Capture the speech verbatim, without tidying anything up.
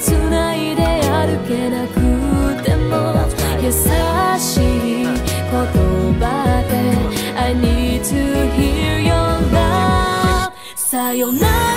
繋いで歩けなくても優しい言葉で I need to hear your love さよなら